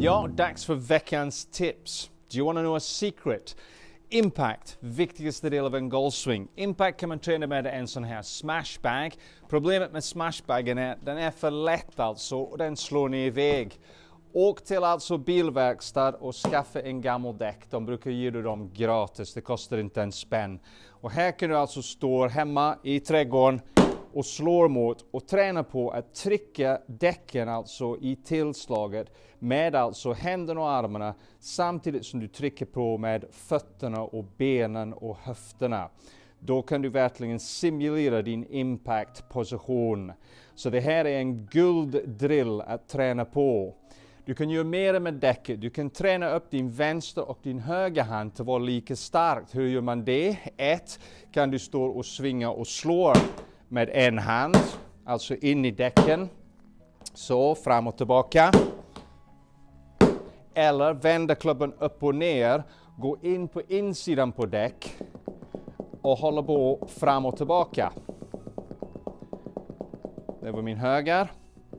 Ja, dags för veckans tips. Do you want to know a secret? Impact, viktigaste del av en golfsving. Impact kan man träna med en sån här smashbag. Problemet med smashbagen är att den är för lätt alltså och den slår ni iväg. Åk till alltså bilverkstad och skaffa en gammal däck. De brukar ge dig dem gratis, det kostar inte en spänn. Och här kan du alltså stå hemma i trädgården och slår mot och träna på att trycka däcken alltså i tillslaget med alltså händerna och armarna samtidigt som du trycker på med fötterna och benen och höfterna. Då kan du verkligen simulera din impact-position. Så det här är en gulddrill att träna på. Du kan göra mer med däcket. Du kan träna upp din vänster och din högra hand till att vara lika starkt. Hur gör man det? 1. Kan du stå och svinga och slå med en hand, alltså in i däcken. Så, fram och tillbaka. Eller vända klubban upp och ner, gå in på insidan på däck och hålla på fram och tillbaka. Det var min höger.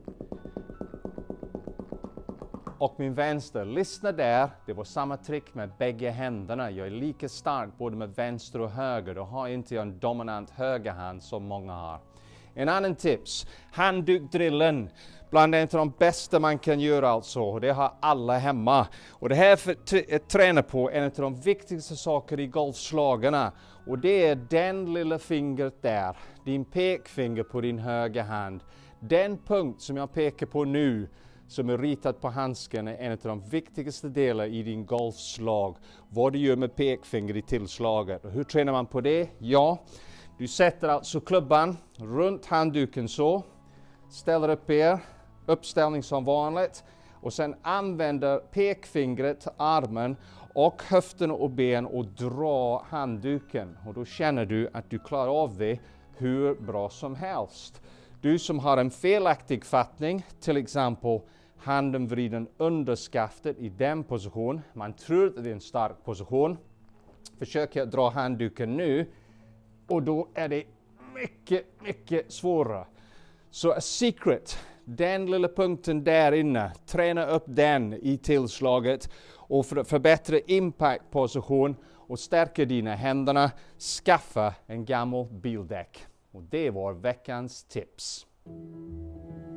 Och min vänster. Lyssna där, det var samma trick med bägge händerna. Jag är lika stark både med vänster och höger. Då har inte jag en dominant högerhand som många har. En annan tips, handdukdrillen. Bland en av de bästa man kan göra alltså. Och det har alla hemma. Och det här för att träna på en av de viktigaste saker i golfslagarna. Och det är den lilla fingret där. Din pekfinger på din högra hand. Den punkt som jag pekar på nu, som är ritat på handsken, är en av de viktigaste delarna i din golfslag. Vad du gör med pekfinger i tillslaget. Och hur tränar man på det? Ja, du sätter alltså klubban runt handduken så. Ställer upp uppställning som vanligt. Och sen använder pekfingret, armen och höfterna och ben och drar handduken. Och då känner du att du klarar av det hur bra som helst. Du som har en felaktig fattning, till exempel handen vriden under skaftet i den position. Man tror att det är en stark position. Försöker dra handduken nu och då är det mycket svårare. Så a secret, den lilla punkten där inne, träna upp den i tillslaget och för att förbättra impact-position och stärka dina händerna, skaffa en gammal bildäck. Och det var veckans tips.